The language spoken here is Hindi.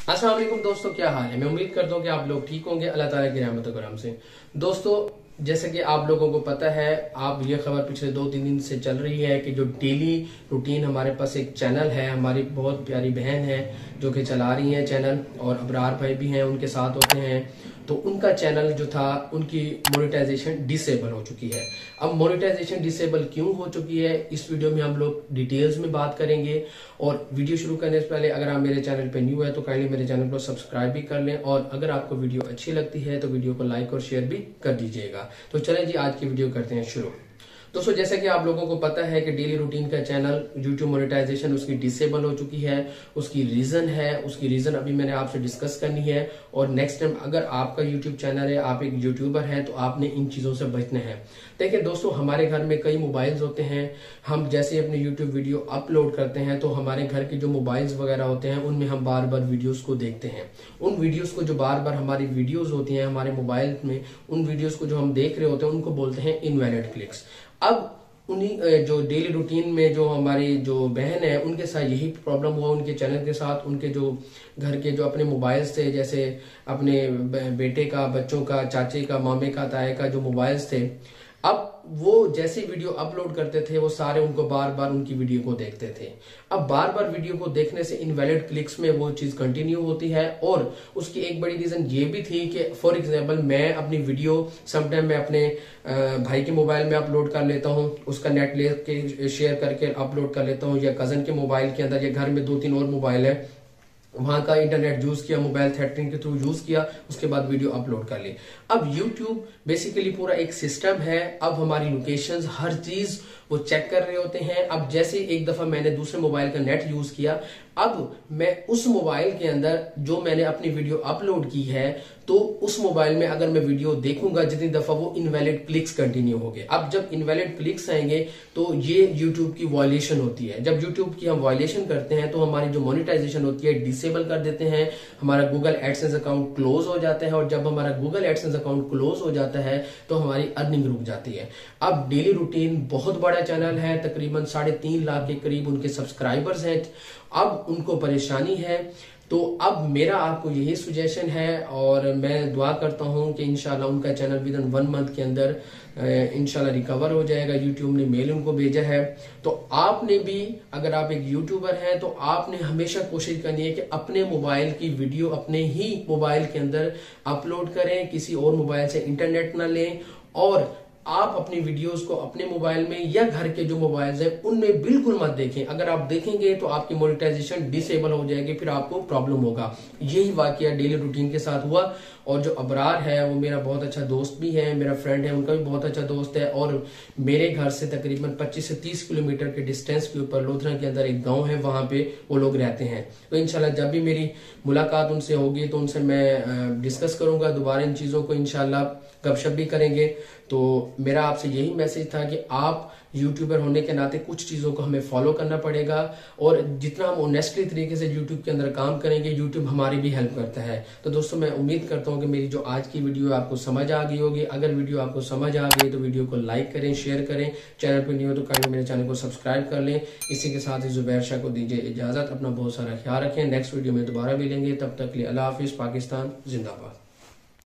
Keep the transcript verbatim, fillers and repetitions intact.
अस्सलाम वालेकुम दोस्तों, क्या हाल है। मैं उम्मीद करता हूँ कि आप लोग ठीक होंगे अल्लाह ताला की रहमत और करम से। दोस्तों, जैसे कि आप लोगों को पता है, आप ये खबर पिछले दो तीन दिन से चल रही है कि जो डेली रूटीन हमारे पास एक चैनल है, हमारी बहुत प्यारी बहन है जो कि चला रही है चैनल, और अबरार भाई भी हैं उनके साथ होते हैं, तो उनका चैनल जो था उनकी मोनेटाइजेशन डिसेबल हो चुकी है। अब मोनेटाइजेशन डिसेबल क्यों हो चुकी है, इस वीडियो में हम लोग डिटेल्स में बात करेंगे। और वीडियो शुरू करने से पहले अगर आप मेरे चैनल पे न्यू है तो काइंडली मेरे चैनल को सब्सक्राइब भी कर लें, और अगर आपको वीडियो अच्छी लगती है तो वीडियो को लाइक और शेयर भी कर दीजिएगा। तो चलें जी, आज की वीडियो करते हैं शुरू। दोस्तों, जैसे कि आप लोगों को पता है कि डेली रूटीन का चैनल यूट्यूब मोनेटाइजेशन उसकी डिसेबल हो चुकी है। उसकी रीजन है, उसकी रीजन अभी मैंने आपसे डिस्कस करनी है। और नेक्स्ट टाइम अगर आपका यूट्यूब चैनल है, आप एक यूट्यूबर हैं, तो आपने इन चीजों से बचना है। देखिए दोस्तों, हमारे घर में कई मोबाइल्स होते हैं। हम जैसे अपने यूट्यूब वीडियो अपलोड करते हैं तो हमारे घर के जो मोबाइल्स वगैरह होते हैं उनमें हम बार बार वीडियोस को देखते हैं। उन वीडियोस को जो बार बार हमारी वीडियोस होती हैं हमारे मोबाइल में, उन वीडियोस को जो हम देख रहे होते हैं उनको बोलते हैं इनवैलिड क्लिक्स। अब उन्हीं जो डेली रूटीन में जो हमारी जो बहन है उनके साथ यही प्रॉब्लम हुआ, उनके चैनल के साथ। उनके जो घर के जो अपने मोबाइल्स थे, जैसे अपने बेटे का, बच्चों का, चाचे का, मामे का, ताए का जो मोबाइल्स थे, अब वो जैसे वीडियो अपलोड करते थे वो सारे उनको बार बार उनकी वीडियो को देखते थे। अब बार बार वीडियो को देखने से इनवैलिड क्लिक्स में वो चीज कंटिन्यू होती है। और उसकी एक बड़ी रीजन ये भी थी कि फॉर एग्जांपल मैं अपनी वीडियो समटाइम मैं अपने भाई के मोबाइल में अपलोड कर लेता हूँ, उसका नेट लेके शेयर करके अपलोड कर लेता हूँ, या कजन के मोबाइल के अंदर, या घर में दो तीन और मोबाइल है वहां का इंटरनेट यूज किया, मोबाइल थ्रेटरिंग के थ्रू यूज किया, उसके बाद वीडियो अपलोड कर ली। अब यूट्यूब बेसिकली पूरा एक सिस्टम है। अब हमारी लोकेशंस, हर चीज वो चेक कर रहे होते हैं। अब जैसे एक दफा मैंने दूसरे मोबाइल का नेट यूज किया, अब मैं उस मोबाइल के अंदर जो मैंने अपनी वीडियो अपलोड की है, तो उस मोबाइल में अगर मैं वीडियो देखूंगा जितनी दफा, वो इनवैलिड क्लिक्स कंटिन्यू हो गए। अब जब इनवैलिड क्लिक्स आएंगे तो ये यूट्यूब की वायलेशन होती है। जब यूट्यूब की हम वायलेशन करते हैं तो हमारी जो मोनेटाइजेशन होती है डिसेबल कर देते हैं, हमारा गूगल एडसेंस अकाउंट क्लोज हो जाता है। और जब हमारा गूगल एडसेंस अकाउंट क्लोज हो जाता है तो हमारी अर्निंग रुक जाती है। अब डेली रूटीन बहुत बड़ा चैनल है, तकरीबन साढ़े तीन लाख के करीब उनके सब्सक्राइबर्स हैं। अब उनको परेशानी है, तो अब मेरा आपको यही सुजेशन है, और मैं दुआ करता हूं कि इंशाल्लाह उनका channel within one month के अंदर इंशाल्लाह रिकवर हो जाएगा। यूट्यूब ने मेल उनको भेजा है। तो आपने भी, अगर आप एक यूट्यूबर हैं, तो आपने हमेशा कोशिश करनी है कि अपने मोबाइल की वीडियो अपने ही मोबाइल के अंदर अपलोड करें, किसी और मोबाइल से इंटरनेट ना लें, और आप अपनी वीडियोस को अपने मोबाइल में या घर के जो मोबाइल्स हैं उनमें बिल्कुल मत देखें। अगर आप देखेंगे तो आपकी मोनेटाइजेशन डिसेबल हो जाएगी, फिर आपको प्रॉब्लम होगा। यही वाकया डेली रूटीन के साथ हुआ। और जो अबरार है वो मेरा बहुत अच्छा दोस्त भी है, मेरा फ्रेंड है, उनका भी बहुत अच्छा दोस्त है, और मेरे घर से तकरीबन पच्चीस से तीस किलोमीटर के डिस्टेंस के ऊपर लोथरा के अंदर एक गांव है, वहां पे वो लोग रहते हैं। तो इंशाल्लाह जब भी मेरी मुलाकात उनसे होगी तो उनसे मैं डिस्कस करूंगा दोबारा इन चीजों को, इंशाल्लाह गपशप भी करेंगे। तो मेरा आपसे यही मैसेज था कि आप यूट्यूबर होने के नाते कुछ चीजों को हमें फॉलो करना पड़ेगा, और जितना हम ऑनेस्टली तरीके से यूट्यूब के अंदर काम करेंगे, यूट्यूब हमारी भी हेल्प करता है। तो दोस्तों, मैं उम्मीद करता हूं कि मेरी जो आज की वीडियो आपको समझ आ गई होगी। अगर वीडियो आपको समझ आ गई तो वीडियो को लाइक करें, शेयर करें। चैनल पर न्यू हो तो काइंडली मेरे चैनल को सब्सक्राइब कर लें। इसी के साथ ही जुबैर शाह को दीजिए इजाजत। अपना बहुत सारा ख्याल रखें। नेक्स्ट वीडियो में दोबारा मिलेंगे, तब तक के लिए अल्लाह हाफिज। पाकिस्तान जिंदाबाद।